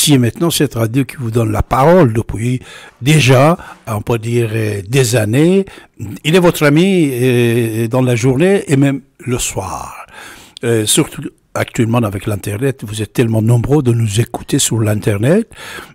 ici et maintenant, cette radio qui vous donne la parole depuis déjà, on peut dire, des années. Il est votre ami dans la journée et même le soir. Surtout actuellement avec l'Internet, vous êtes tellement nombreux de nous écouter sur l'Internet.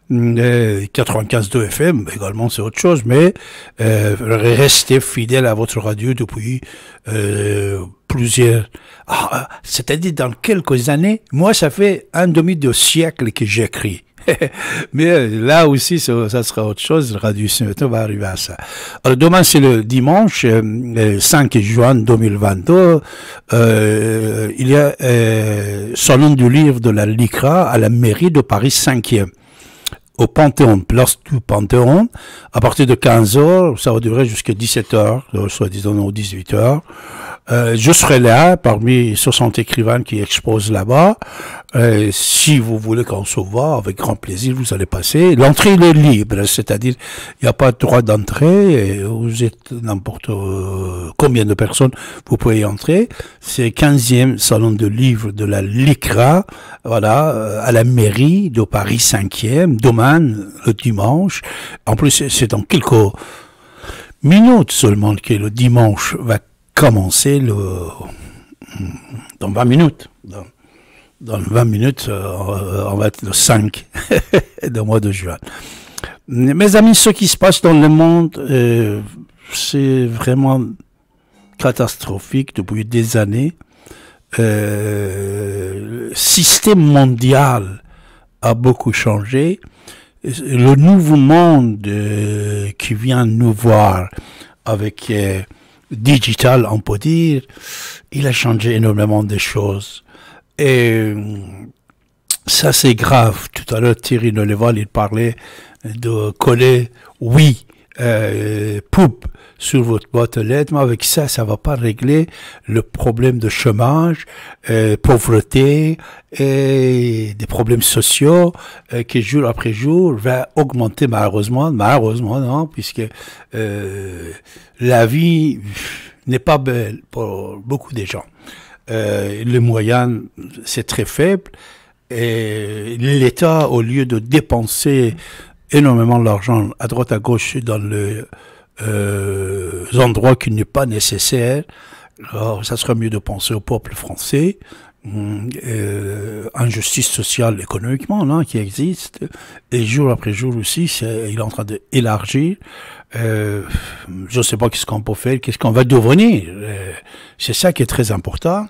95.2 FM, également c'est autre chose, mais restez fidèle à votre radio depuis plusieurs... c'est-à-dire dans quelques années, moi ça fait un demi de siècle que j'écris. Mais là aussi, ça sera autre chose. Le Radio Cinéma va arriver à ça. Alors, demain, c'est le dimanche 5 juin 2022. Il y a Salon du livre de la LICRA à la mairie de Paris 5e. Au Panthéon, place du Panthéon, à partir de 15h, ça va durer jusqu'à 17h, soit disons 18h. Je serai là parmi 60 écrivains qui exposent là-bas. Si vous voulez qu'on se voit, avec grand plaisir, vous allez passer. L'entrée est libre, c'est-à-dire il n'y a pas de droit d'entrée. Vous êtes n'importe combien de personnes, vous pouvez y entrer. C'est 15e salon de livre de la LICRA, voilà, à la mairie de Paris 5e, demain, le dimanche. En plus, c'est dans quelques minutes seulement que le dimanche va commencer dans 20 minutes. Dans 20 minutes, on va être le 5 du mois de juin. Mes amis, ce qui se passe dans le monde, c'est vraiment catastrophique depuis des années. Le système mondial a beaucoup changé. Le nouveau monde qui vient nous voir avec digital, on peut dire, il a changé énormément de choses. Et ça, c'est grave. Tout à l'heure, Thierry Noleval, il parlait de coller oui, poupe sur votre boîte aux lettres, mais avec ça, ça va pas régler le problème de chômage, pauvreté et des problèmes sociaux qui jour après jour va augmenter malheureusement non, puisque la vie n'est pas belle pour beaucoup de gens. Le moyen, c'est très faible et l'État, au lieu de dépenser énormément d'argent à droite à gauche dans les endroits qui n'est pas nécessaire, alors ça serait mieux de penser au peuple français, injustice sociale économiquement là, qui existe, et jour après jour aussi, il est en train d'élargir. Je ne sais pas qu'est-ce qu'on peut faire, qu'est-ce qu'on va devenir. C'est ça qui est très important.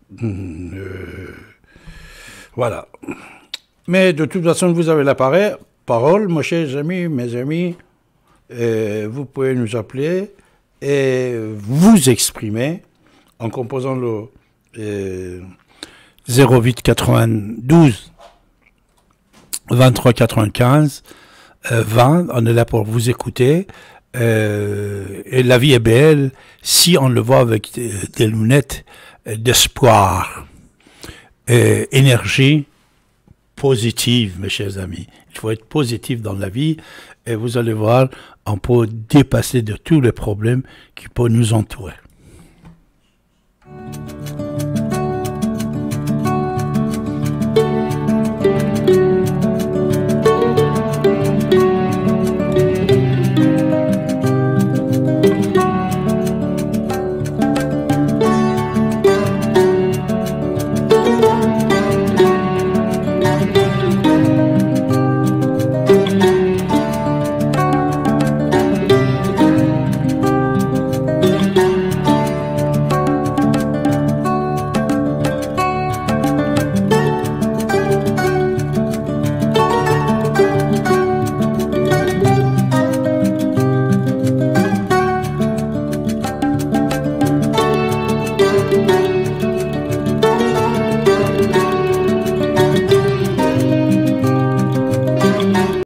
Voilà. Mais de toute façon, vous avez la parole, mes chers amis, mes amis. Vous pouvez nous appeler et vous exprimer en composant le 08 92 23 95 20. On est là pour vous écouter. Et la vie est belle si on le voit avec des lunettes d'espoir. Énergie positive, mes chers amis. Il faut être positif dans la vie et vous allez voir, on peut dépasser de tous les problèmes qui peuvent nous entourer.